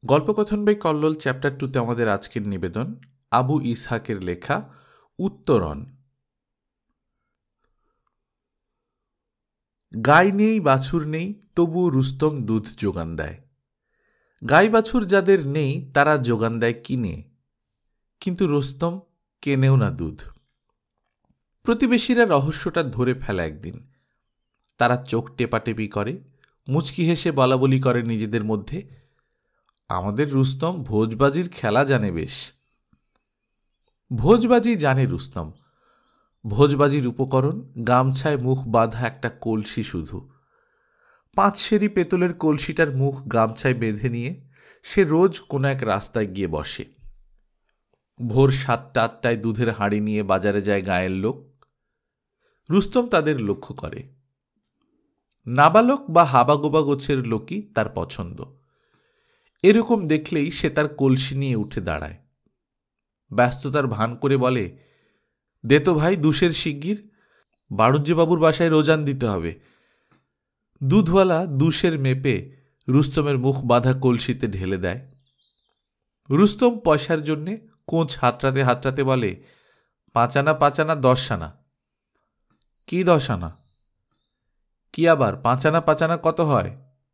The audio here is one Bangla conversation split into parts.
গল্পকথন বাই কল্লোল চ্যাপ্টার 2তে আমাদের আজকের নিবেদন আবু ইসহাকের লেখা উত্তরণ। গাই নেই, বাছুর নেই, তবুও রুস্তম দুধ যোগান দেয়। গাই বাছুর যাদের নেই তারা যোগান দেয় কিনে, কিন্তু রুস্তম কেনেও না দুধ। প্রতিবেশীরা রহস্যটা ধরে ফেলে একদিন। তারা চোখ টেপাটেপি করে, মুচকি হেসে বলাবলি করে নিজেদের মধ্যে, আমাদের রুস্তম ভোজবাজির খেলা জানে বেশ। ভোজবাজি জানে রুস্তম। ভোজবাজির উপকরণ গামছায় মুখ বাঁধা একটা কলসি শুধু। 5 সেরি পেতলের কলসিটার মুখ গামছায় বেঁধে নিয়ে সে রোজ কোনো এক রাস্তায় গিয়ে বসে। ভোর 7টা-8টায় দুধের হাঁড়ি নিয়ে বাজারে যায় গায়ের লোক। রুস্তম তাদের লক্ষ্য করে। নাবালক বা হাবাগোবা গোছের লোকই তার পছন্দ। এরকম দেখলেই সে তার কলসি নিয়ে উঠে দাঁড়ায়, ব্যস্ততার ভান করে বলে, দে তো ভাই দুশের শিগগির, বাড়ুজ্যেবাবুর বাসায় রোজান দিতে হবে। দুধওয়ালা দুশের মেপে রুস্তমের মুখ বাঁধা কলসিতে ঢেলে দেয়। রুস্তম পয়সার জন্যে কোঁচ হাতড়াতে হাতড়াতে বলে, 5 আনা 5 আনা 10 আনা। কি 10 আনা? কি আবার 5 আনা 5 আনা কত হয়?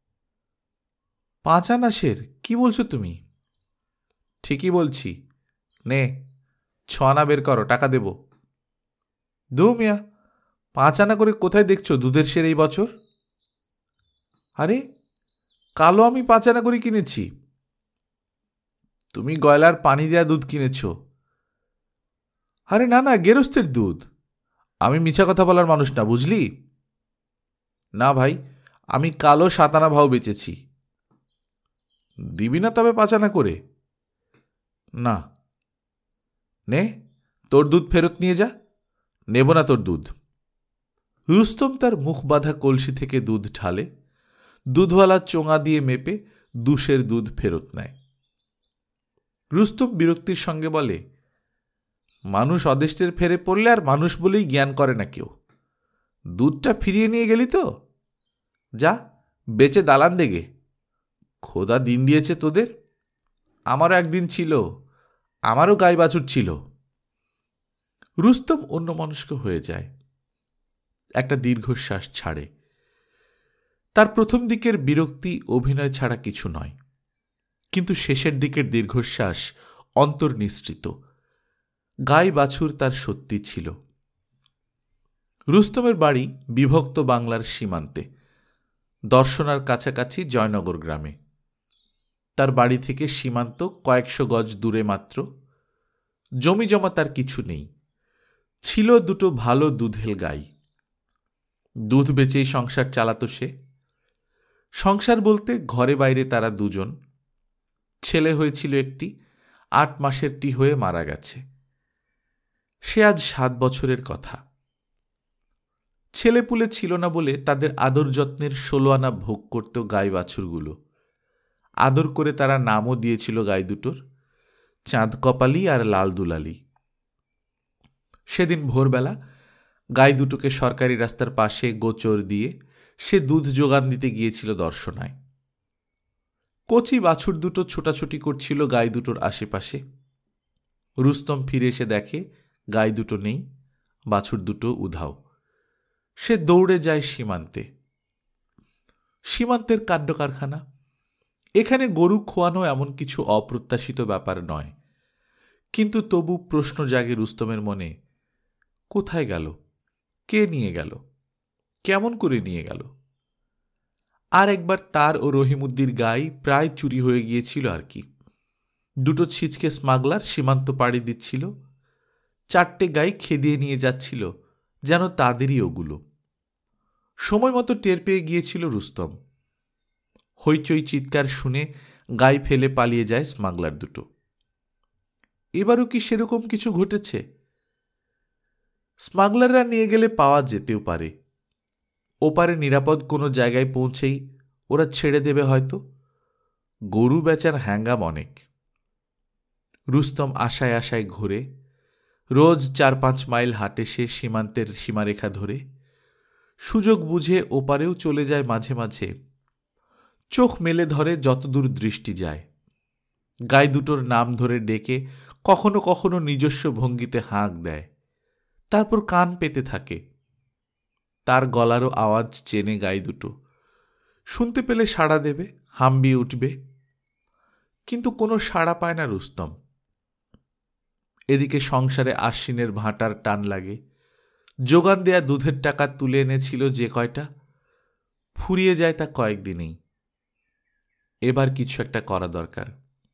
5 আনা শের? কি বলছো তুমি? ঠিকই বলছি, নে 6 আনা বের করো, টাকা দেব। দু মিয়া, 5 আনা করে কোথায় দেখছো দুধের শের এই বছর? আরে কালো আমি 5 আনা করে কিনেছি। তুমি গয়লার পানি দেয়া দুধ কিনেছ। আরে না না, গেরস্তের দুধ। আমি মিছা কথা বলার মানুষ না, বুঝলি? না ভাই, আমি কালো 7 আনা ভাও বেচেছি। দিবি না তবে 5 আনা করে? না। নে, তোর দুধ ফেরত নিয়ে যা, নেব না তোর দুধ। রুস্তম তার মুখ বাঁধা কলসি থেকে দুধ ঢালে, দুধওয়ালা চোঙা দিয়ে মেপে দুশের দুধ ফেরত নেয়। রুস্তম বিরক্তির সঙ্গে বলে, মানুষ অদেষ্টের ফেরে পড়লে আর মানুষ বলেই জ্ঞান করে না কেউ। দুধটা ফিরিয়ে নিয়ে গেলি তো? যা, বেচে দালান দেগে। খোদা দিন দিয়েছে তোদের। আমারও একদিন ছিল, আমারও গাই বাছুর ছিল। রুস্তম অন্যমনস্ক হয়ে যায়, একটা দীর্ঘশ্বাস ছাড়ে। তার প্রথম দিকের বিরক্তি অভিনয় ছাড়া কিছু নয়, কিন্তু শেষের দিকের দীর্ঘশ্বাস অন্তর্নিসৃত। গাই বাছুর তার সত্যি ছিল। রুস্তমের বাড়ি বিভক্ত বাংলার সীমান্তে, দর্শনার কাছাকাছি জয়নগর গ্রামে। তার বাড়ি থেকে সীমান্ত কয়েকশো গজ দূরে মাত্র। জমি জমা তার কিছু নেই, ছিল দুটো ভালো দুধেল গাই। দুধ বেচেই সংসার চালাতো সে। সংসার বলতে ঘরে বাইরে তারা দুজন। ছেলে হয়েছিল একটি, 8 মাসেরটি হয়ে মারা গেছে। সে আজ 7 বছরের কথা। ছেলেপুলে ছিল না বলে তাদের আদর যত্নের 16 আনা ভোগ করত গাই বাছুরগুলো। আদর করে তারা নামও দিয়েছিল গাই দুটোর, চাঁদ কপালি আর লাল দুলালি। সেদিন ভোরবেলা গাই দুটোকে সরকারি রাস্তার পাশে গোচর দিয়ে সে দুধ যোগান দিতে গিয়েছিল দর্শনায়। কচি বাছুর দুটো ছোটাছুটি করছিল গাই দুটোর আশেপাশে। রুস্তম ফিরে এসে দেখে গাই দুটো নেই, বাছুর দুটো উধাও। সে দৌড়ে যায় সীমান্তে। সীমান্তের কাণ্ড কারখানা। এখানে গরু খোয়ানো এমন কিছু অপ্রত্যাশিত ব্যাপার নয়, কিন্তু তবু প্রশ্ন জাগে রুস্তমের মনে, কোথায় গেল? কে নিয়ে গেল? কেমন করে নিয়ে গেল? আর একবার তার ও রহিমউদ্দির গাই প্রায় চুরি হয়ে গিয়েছিল আর কি। দুটো ছিচকে স্মাগলার সীমান্ত পাড়ি দিচ্ছিল। 4টে গাই খেদিয়ে নিয়ে যাচ্ছিল, যেন তাদেরই ওগুলো। সময় মতো টের পেয়ে গিয়েছিল রুস্তম। হইচই চিৎকার শুনে গাই ফেলে পালিয়ে যায় স্মাগলার দুটো। এবারও কি সেরকম কিছু ঘটেছে? স্মাগলাররা নিয়ে গেলে পাওয়া যেতেও পারে। ওপারে নিরাপদ কোনো জায়গায় পৌঁছেই ওরা ছেড়ে দেবে হয়তো। গরু বেচার হ্যাঙ্গাম অনেক। রুস্তম আশায় আশায় ঘুরে। রোজ 4-5 মাইল হাঁটে সে সীমান্তের সীমারেখা ধরে। সুযোগ বুঝে ওপারেও চলে যায় মাঝে মাঝে। চোখ মেলে ধরে যতদূর দৃষ্টি যায়। গাই দুটোর নাম ধরে ডেকে কখনো কখনো নিজস্ব ভঙ্গিতে হাঁক দেয়, তারপর কান পেতে থাকে। তার গলারও আওয়াজ চেনে গাই দুটো, শুনতে পেলে সাড়া দেবে, হাম্বিয়ে উঠবে। কিন্তু কোনো সাড়া পায় না রুস্তম। এদিকে সংসারে আশ্বিনের ভাঁটার টান লাগে। যোগান দেয়া দুধের টাকা তুলে এনেছিল যে কয়টা, ফুরিয়ে যায় তা কয়েকদিনেই। এবার কিছু একটা করা দরকার।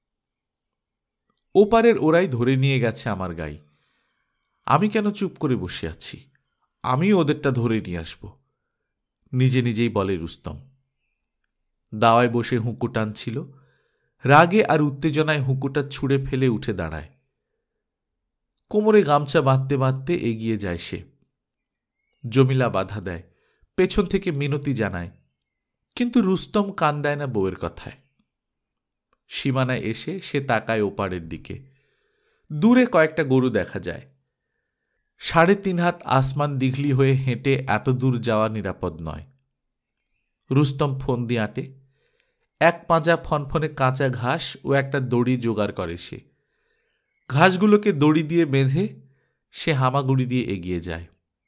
ওপারের ওরাই ধরে নিয়ে গেছে আমার গাই, আমি কেন চুপ করে বসে আছি? আমিও ওদেরটা ধরে নিয়ে আসব, নিজে নিজেই বলে রুস্তম। দাওয়ায় বসে হুঁকো টানছিল। রাগে আর উত্তেজনায় হুঁকোটা ছুঁড়ে ফেলে উঠে দাঁড়ায়। কোমরে গামছা বাঁধতে বাঁধতে এগিয়ে যায় সে। জমিলা বাধা দেয়, পেছন থেকে মিনতি জানায়, কিন্তু রুস্তম কান দেয় না বউয়ের কথায়। সীমানায় এসে সে তাকায় ওপারের দিকে। দূরে কয়েকটা গরু দেখা যায়। 3.5 হাত আসমান দিঘলি হয়ে হেঁটে এত দূর যাওয়া নিরাপদ নয়। রুস্তম ফোন দিয়ে আঁটে। 1 পাঁজা ফনফনে কাঁচা ঘাস ও একটা দড়ি জোগাড় করে সে। ঘাসগুলোকে দড়ি দিয়ে বেঁধে সে হামাগুড়ি দিয়ে এগিয়ে যায়।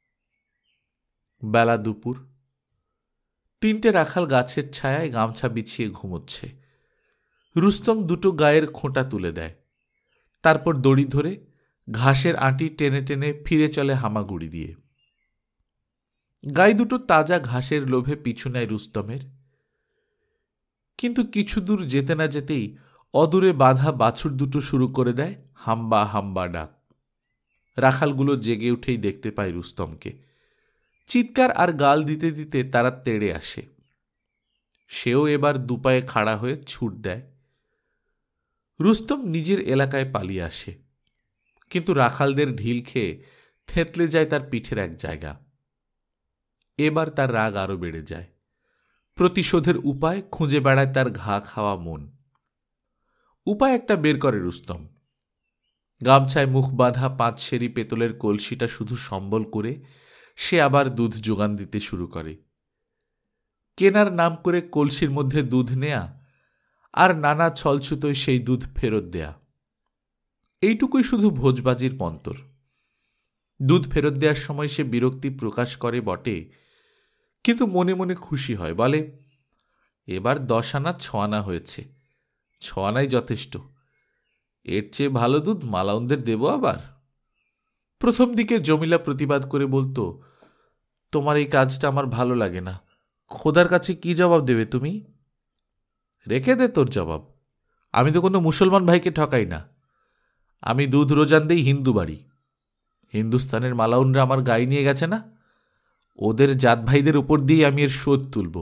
বেলা দুপুর। 3টে রাখাল গাছের ছায়ায় গামছা বিছিয়ে ঘুমোচ্ছে। রুস্তম দুটো গায়ের খোঁটা তুলে দেয়, তারপর দড়ি ধরে ঘাসের আঁটি টেনে টেনে ফিরে চলে হামাগুড়ি দিয়ে। গাই দুটো তাজা ঘাসের লোভে পিছু নেয় রুস্তমের। কিন্তু কিছু দূর যেতে না যেতেই অদূরে বাঁধা বাছুর দুটো শুরু করে দেয় হাম্বা হাম্বা ডাক। রাখালগুলো জেগে উঠেই দেখতে পায় রুস্তমকে। চিৎকার আর গাল দিতে দিতে তারা তেড়ে আসে। সেও এবার দুপায়ে খাড়া হয়ে ছুট দেয়। রুস্তম নিজের এলাকায় পালিয়ে আসে, কিন্তু রাখালদের ঢিল খেয়ে থেঁতলে যায় তার পিঠের এক জায়গা। এবার তার রাগ আরো বেড়ে যায়। প্রতিশোধের উপায় খুঁজে বেড়ায় তার ঘা খাওয়া মন। উপায় একটা বের করে রুস্তম। গামছায় মুখ বাঁধা 5 সেরি পেতলের কলসিটা শুধু সম্বল করে সে আবার দুধ যোগান দিতে শুরু করে। কেনার নাম করে কলসির মধ্যে দুধ নেয়া আর নানা ছলছুতোয় সেই দুধ ফেরত দেয়া, এইটুকুই শুধু ভোজবাজির মন্তর। দুধ ফেরত দেওয়ার সময় সে বিরক্তি প্রকাশ করে বটে, কিন্তু মনে মনে খুশি হয়। বলে, এবার 10 আনা 6 আনা হয়েছে, 6 আনাই যথেষ্ট। এর চেয়ে ভালো দুধ মালাউনদের দেব আবার। প্রথম দিকে জমিলা প্রতিবাদ করে বলতো, তোমার এই কাজটা আমার ভালো লাগে না, খোদার কাছে কি জবাব দেবে তুমি? রেখে দে তোর জবাব, আমি তো কোনো মুসলমান ভাইকে ঠকাই না। আমি দুধ রোজান দেই হিন্দু বাড়ি। হিন্দুস্তানের মালাউনরা আমার গাই নিয়ে গেছে না, ওদের জাত ভাইদের উপর দিয়ে আমি এর শোধ তুলব।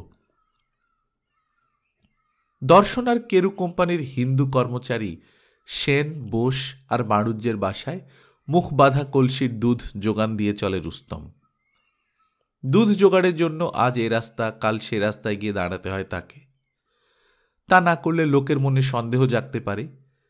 দর্শন আর কেরু কোম্পানির হিন্দু কর্মচারী সেন, বোস আর মাড়ুজ্যের বাসায় মুখ বাঁধা কলসির দুধ যোগান দিয়ে চলে রুস্তম। দুধ জোগাড়ের জন্য আজ এ রাস্তা কাল সে রাস্তায় গিয়ে দাঁড়াতে হয় তাকে। তা না করলে লোকের মনে সন্দেহ জাগতে পারে।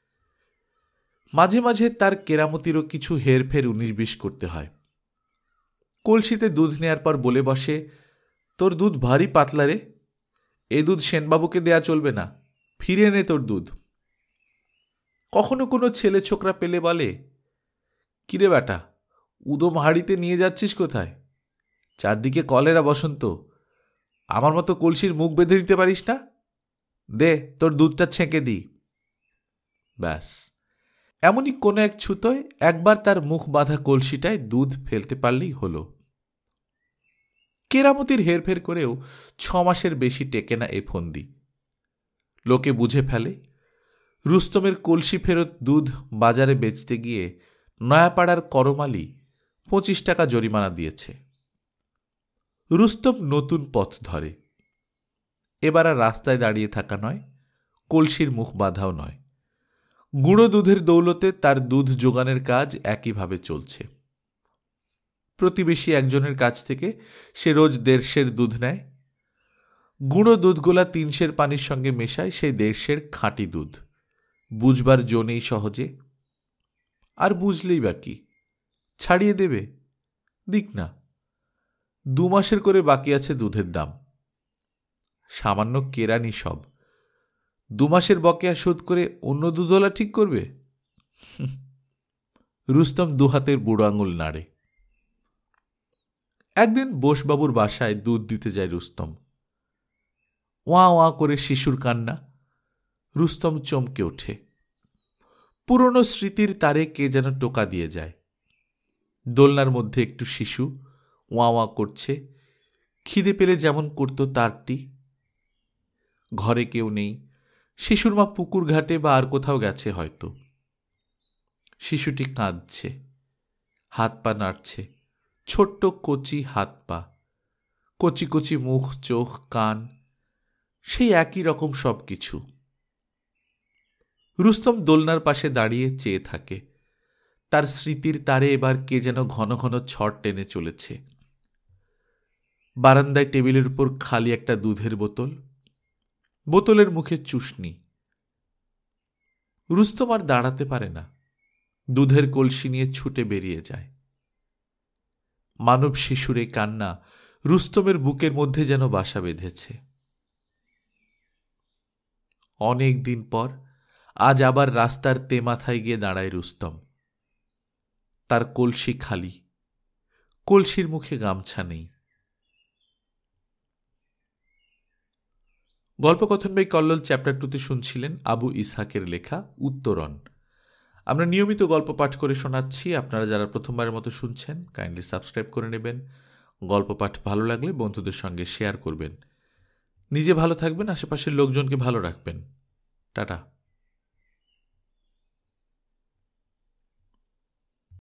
মাঝে মাঝে তার কেরামতিরও কিছু হেরফের 19-20 করতে হয়। কলসিতে দুধ নেয়ার পর বলে বসে, তোর দুধ ভারী পাতলা রে, এ দুধ সেনবাবুকে দেয়া চলবে না, ফিরে নে তোর দুধ। কখনো কোনো ছেলে ছোকরা পেলে বলে, কিরে বেটা, উদম হাড়িতে নিয়ে যাচ্ছিস কোথায়? চারদিকে কলেরা বসন্ত, আমার মতো কলসির মুখ বেঁধে দিতে পারিস না? দে তোর দুধটা ছেঁকে দি। ব্যাস, এমনই কোনো এক ছুতোয় একবার তার মুখ বাঁধা কলসিটায় দুধ ফেলতে পারলেই হলো। কেরামতির হেরফের করেও 6 মাসের বেশি টেকে না এ ফন্দি। লোকে বুঝে ফেলে রুস্তমের কলসি ফেরত দুধ বাজারে বেচতে গিয়ে নয়াপাড়ার করমালি 25 টাকা জরিমানা দিয়েছে। রুস্তম নতুন পথ ধরে। এবার আর রাস্তায় দাঁড়িয়ে থাকা নয়, কলসির মুখ বাঁধাও নয়। গুঁড়ো দুধের দৌলতে তার দুধ যোগানের কাজ একইভাবে চলছে। প্রতিবেশী একজনের কাছ থেকে সে রোজ 1.5 সের দুধ নেয়। গুঁড়ো দুধগোলা 3 সের পানির সঙ্গে মেশায় সেই 1.5 সের খাঁটি দুধ। বুঝবার জো নেই সহজে। আর বুঝলেই বা কি, ছাড়িয়ে দেবে? দিক না, 2 মাসের করে বাকি আছে দুধের দাম। সামান্য কেরানি সব, 2 মাসের বকেয়া শোধ করে অন্য দুধওয়ালা ঠিক করবে? রুস্তম 2 হাতের বুড়ো আঙুল নাড়ে। একদিন বোসবাবুর বাসায় দুধ দিতে যায় রুস্তম। ওয়া ওয়া করে শিশুর কান্না। রুস্তম চমকে ওঠে। পুরনো স্মৃতির তারে কে যেন টোকা দিয়ে যায়। দোলনার মধ্যে একটু শিশু ওয়া ওয়া করছে, খিদে পেলে যেমন করত তারটি। ঘরে কেউ নেই, শিশুর মা পুকুর ঘাটে বা আর কোথাও গেছে হয়তো। শিশুটি কাঁদছে, হাত পা নাড়ছে, ছোট্ট কচি হাত পা, কচি কচি মুখ, চোখ, কান, সেই একই রকম সব কিছু। রুস্তম দোলনার পাশে দাঁড়িয়ে চেয়ে থাকে। তার স্মৃতির তারে এবার কে যেন ঘন ঘন ছড় টেনে চলেছে। বারান্দায় টেবিলের উপর খালি একটা দুধের বোতল, বোতলের মুখে চুষনি। রুস্তম আর দাঁড়াতে পারে না, দুধের কলসি নিয়ে ছুটে বেরিয়ে যায়। মানব শিশুর এই কান্না রুস্তমের বুকের মধ্যে যেন বাসা বেঁধেছে। অনেক দিন পর আজ আবার রাস্তার তেমাথায় গিয়ে দাঁড়ায় রুস্তম। তার কলসি খালি, কলসির মুখে গামছা নেই। গল্পকথন বাই কল্লোল চ্যাপ্টার 2তে শুনছিলেন আবু ইসহাকের লেখা উত্তরণ। আমরা নিয়মিত গল্প পাঠ করে শোনাচ্ছি। আপনারা যারা প্রথমবারের মতো শুনছেন কাইন্ডলি সাবস্ক্রাইব করে নেবেন। গল্প পাঠ ভালো লাগলে বন্ধুদের সঙ্গে শেয়ার করবেন। নিজে ভালো থাকবেন, আশেপাশের লোকজনকে ভালো রাখবেন। টাটা।